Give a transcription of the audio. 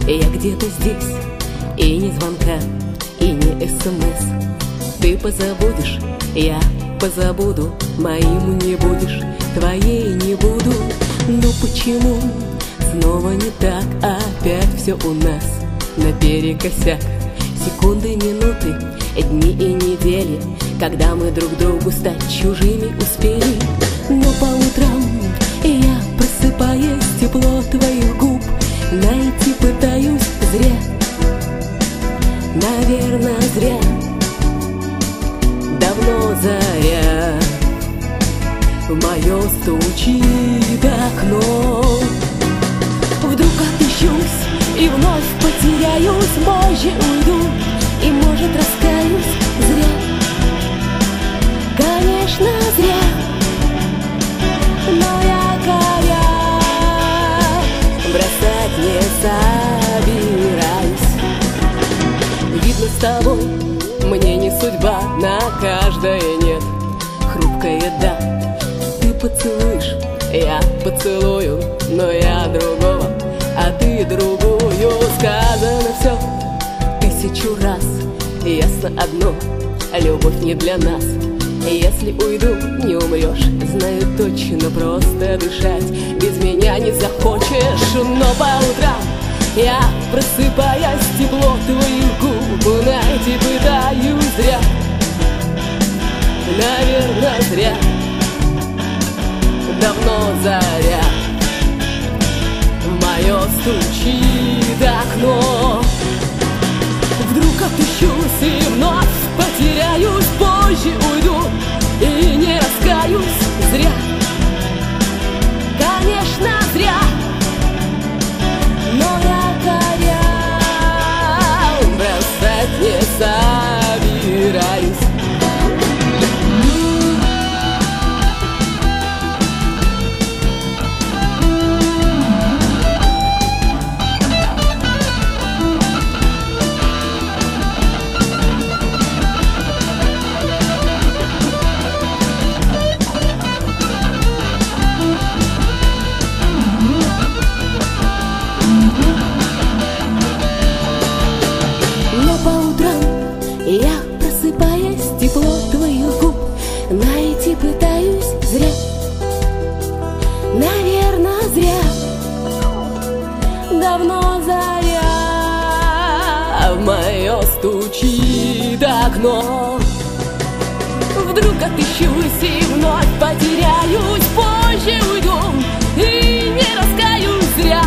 Я где-то здесь, и ни звонка, и не СМС. Ты позабудешь, я позабуду, моим не будешь, твоей не буду. Но почему снова не так? Опять все у нас наперекосяк. Секунды, минуты, дни и недели, когда мы друг другу стать чужими успели. Но по утрам я, просыпаясь, тепло твоих губ найти пытаюсь зря. Наверное, зря. Давно заря в мое стучит окно. Вдруг отыщусь и вновь потеряюсь, позже уйду и, может, раскаюсь зря. Конечно, зря. Но я коря бросать не собираюсь. Видно, с тобой мне не судьба, на каждое нет хрупкое да. Ты поцелуешь, я поцелую, но я другого, а ты другую. Сказано все тысячу раз, ясно одно: любовь не для нас. Если уйду, не умрешь, знаю точно, просто дышать без меня не захочешь. Но по утрам я, просыпаясь, тепло твоих губ найти пытаюсь зря. Наверное, зря. Давно заря в мое стучит окно. Вдруг отыщусь и вновь потеряюсь, позже уйду и не раскаюсь зря. Конечно, зря. Но я коря бросать не собираюсь. Я, просыпаясь, тепло твоих губ найти пытаюсь зря. Наверное, зря. Давно заря в мое стучит окно. Вдруг отыщусь и вновь потеряюсь, позже уйду и не раскаюсь зря.